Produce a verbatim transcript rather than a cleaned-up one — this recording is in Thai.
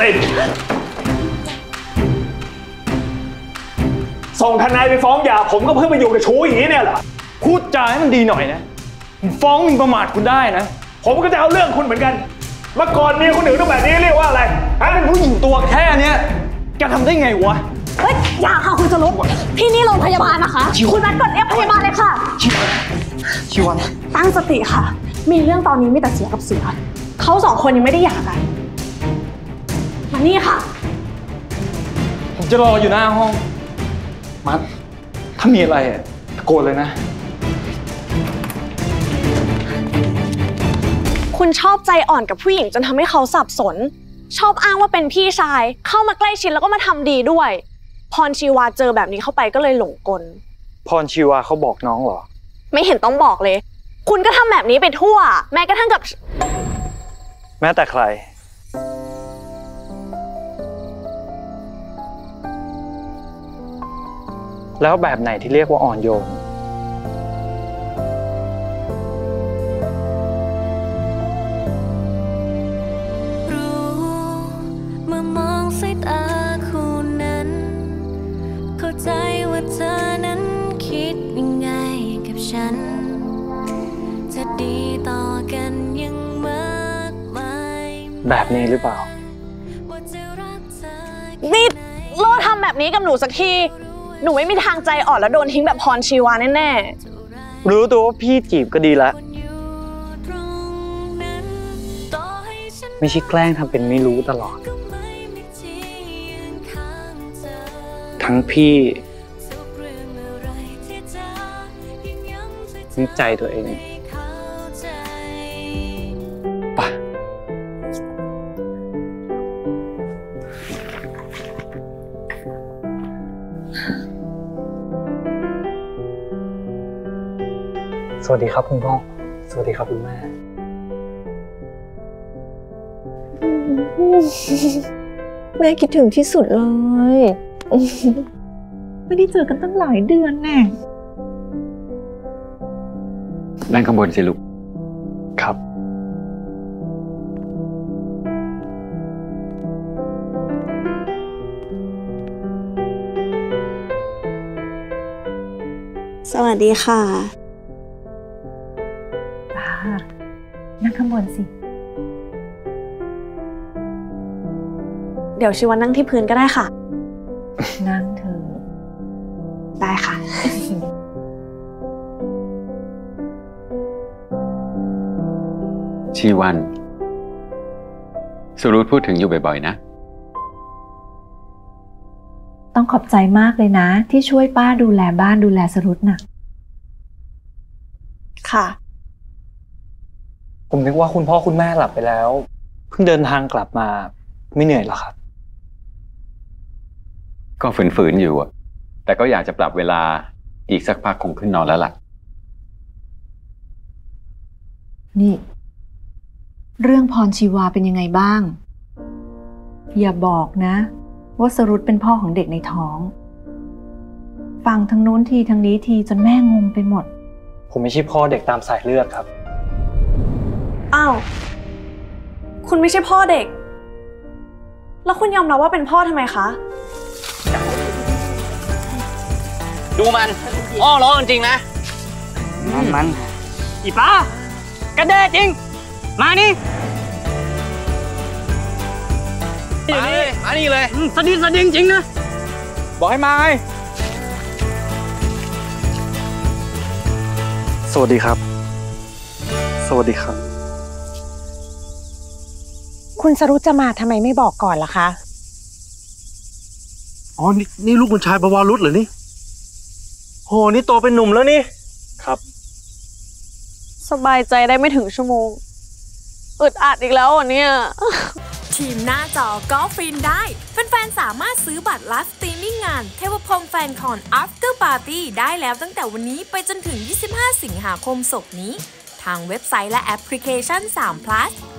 สิทธิ์ส่งทนายไปฟ้องหย่าผมก็เพื่อมาอยู่กับชู้อย่างนี้เนี่ยเหรอพูดจาให้มันดีหน่อยนะฟ้องหมิ่นประมาทคุณได้นะผมก็จะเอาเรื่องคุณเหมือนกันเมื่อก่อนเมียคนอื่นต้องแบบนี้เรียกว่าอะไรฮะเป็นผู้หญิงตัวแค่เนี้ยแกทำได้ไงวะเฮ้ยอย่าค่ะคุณจรุดที่นี่โรงพยาบาลนะคะคุณนัดกดเอฟพยาบาลเลยค่ะชิวันชิวันตั้งสติค่ะมีเรื่องตอนนี้มีแต่เสียกับเสือเขาสองคนยังไม่ได้หย่ากันมานี่ค่ะผมจะรออยู่หน้าห้องมัดถ้ามีอะไรตะโกนเลยนะคุณชอบใจอ่อนกับผู้หญิงจนทำให้เขาสับสนชอบอ้างว่าเป็นพี่ชายเข้ามาใกล้ชิดแล้วก็มาทำดีด้วยพรชีวาเจอแบบนี้เข้าไปก็เลยหลงกลพรชีวาเขาบอกน้องเหรอไม่เห็นต้องบอกเลยคุณก็ทำแบบนี้ไปทั่วแม้กระทั่งกับแม้แต่ใครแล้วแบบไหนที่เรียกว่าอ่อนโยนใจว่าเธอนั้นคิดยังไงกับฉันจะดีต่อกันยังมากมายแบบนี้หรือเปล่านี่โลทำแบบนี้กับหนูสักทีหนูไม่มีทางใจอ่อนแล้วโดนทิ้งแบบพรชีวาแน่ๆรู้ตัวว่าพี่จีบก็ดีแล้วไม่ใช่แกล้งทำเป็นไม่รู้ตลอดทั้งพี่ทั้งใจตัวเองไปสวัสดีครับคุณพ่อสวัสดีครับคุณแม่แม่คิดถึงที่สุดเลยไม่ได้เจอกันตั้งหลายเดือนแน่นั่งข้างบนสิลูกครับสวัสดีค่ะนั่งข้างบนสิเดี๋ยวชิวันนั่งที่พื้นก็ได้ค่ะนั่งเถอะได้ค่ะชีวันสุรุตพูดถึงอยู่บ่อยๆนะต้องขอบใจมากเลยนะที่ช่วยป้าดูแลบ้านดูแลสรุตน่ะค่ะผมนึกว่าคุณพ่อคุณแม่หลับไปแล้วเพิ่งเดินทางกลับมาไม่เหนื่อยหรอครับก็ฝืนๆอยู่อะแต่ก็อยากจะปรับเวลาอีกสักพักคงขึ้นนอนแล้วล่ะนี่เรื่องพรชีวาเป็นยังไงบ้างอย่าบอกนะว่าสรุตเป็นพ่อของเด็กในท้องฟังทั้งนู้นทีทั้งนี้ทีจนแม่งงไปหมดผมไม่ใช่พ่อเด็กตามสายเลือดครับอ้าวคุณไม่ใช่พ่อเด็กแล้วคุณยอมรับว่าเป็นพ่อทำไมคะดูมันอ้อร้องจริงนะมันมันอีป้ากระเดจริงมานี่มาเลยมานี่เลยสดินสดิงจริงนะบอกให้มาไงสวัสดีครับสวัสดีครับคุณสรุตจะมาทำไมไม่บอกก่อนล่ะคะอ๋อนี่นี่ลูกคุณชายประวารุษเหรอนี่โหนี่โตเป็นหนุ่มแล้วนี่ครับสบายใจได้ไม่ถึงชั่วโมงอึดอัดอีกแล้วอ่ะเนี่ยทีมหน้าจอก็ฟินได้แฟนๆสามารถซื้อบัตรไลฟ์สตรีมมิ่งงานเทวพรหมแฟนคอน After Party ได้แล้วตั้งแต่วันนี้ไปจนถึงยี่สิบห้าสิงหาคมศกนี้ทางเว็บไซต์และแอปพลิเคชัน สาม พลัส